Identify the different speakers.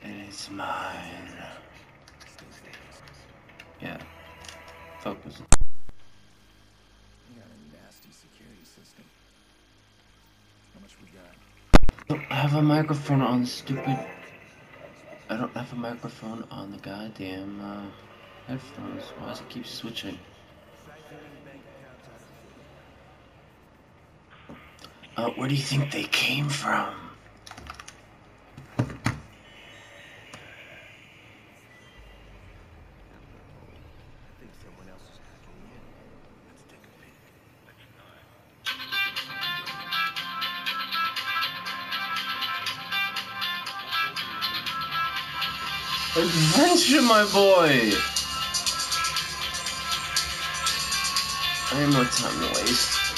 Speaker 1: And it's mine. Yeah. Focus.
Speaker 2: You got a nasty security system. How much we got?
Speaker 1: I don't have a microphone on, stupid. I don't have a microphone on the goddamn headphones. Why does it keep switching? Where do you think they came from? Adventure, my boy! I have more time to waste.